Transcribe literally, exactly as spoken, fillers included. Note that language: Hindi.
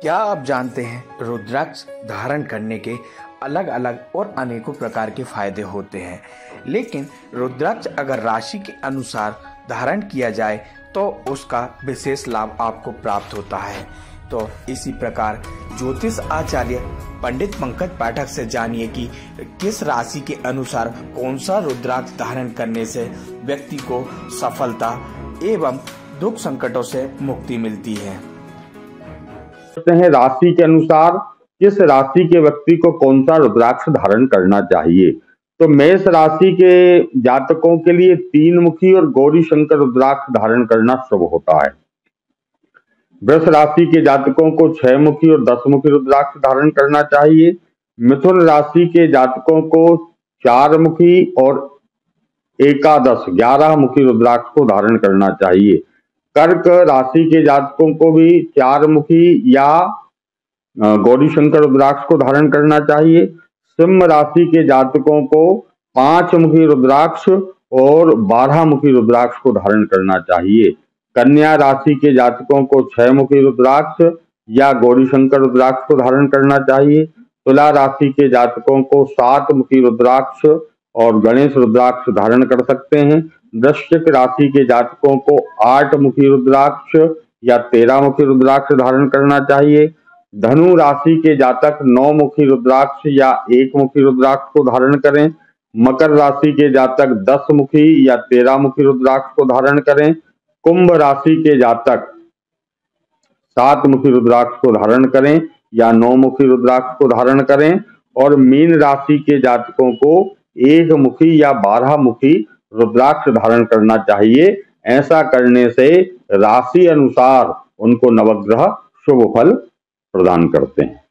क्या आप जानते हैं रुद्राक्ष धारण करने के अलग अलग और अनेकों प्रकार के फायदे होते हैं, लेकिन रुद्राक्ष अगर राशि के अनुसार धारण किया जाए तो उसका विशेष लाभ आपको प्राप्त होता है। तो इसी प्रकार ज्योतिष आचार्य पंडित पंकज पाठक से जानिए कि किस राशि के अनुसार कौन सा रुद्राक्ष धारण करने से व्यक्ति को सफलता एवं दुख संकटों से मुक्ति मिलती है। हैं राशि के अनुसार किस राशि के व्यक्ति को कौन सा रुद्राक्ष धारण करना चाहिए। तो मेष राशि के जातकों के लिए तीन मुखी और गौरी शंकर रुद्राक्ष धारण करना शुभ होता है। वृष राशि के जातकों को छह मुखी और दस मुखी रुद्राक्ष धारण करना चाहिए। मिथुन राशि के जातकों को चार मुखी और एकादश ग्यारह मुखी रुद्राक्ष को धारण करना चाहिए। कर्क राशि के जातकों को भी चार मुखी या गौरी शंकर रुद्राक्ष को धारण करना चाहिए। सिंह राशि के जातकों को पांच मुखी रुद्राक्ष और बारह मुखी रुद्राक्ष को धारण करना चाहिए। कन्या राशि के जातकों को छह मुखी रुद्राक्ष या गौरी शंकर रुद्राक्ष को धारण करना चाहिए। तुला राशि के जातकों को सात मुखी रुद्राक्ष और गणेश रुद्राक्ष धारण कर सकते हैं। वृश्चिक राशि के जातकों को आठ मुखी रुद्राक्ष या तेरह मुखी रुद्राक्ष धारण करना चाहिए। धनु राशि के जातक नौ मुखी रुद्राक्ष या एक मुखी रुद्राक्ष को धारण करें। मकर राशि के जातक दस मुखी या तेरह मुखी रुद्राक्ष को धारण करें। कुंभ राशि के जातक सात मुखी रुद्राक्ष को धारण करें या नौ मुखी रुद्राक्ष को धारण करें। और मीन राशि के जातकों को एक मुखी या बारह मुखी रुद्राक्ष धारण करना चाहिए। ऐसा करने से राशि अनुसार उनको नवग्रह शुभ फल प्रदान करते हैं।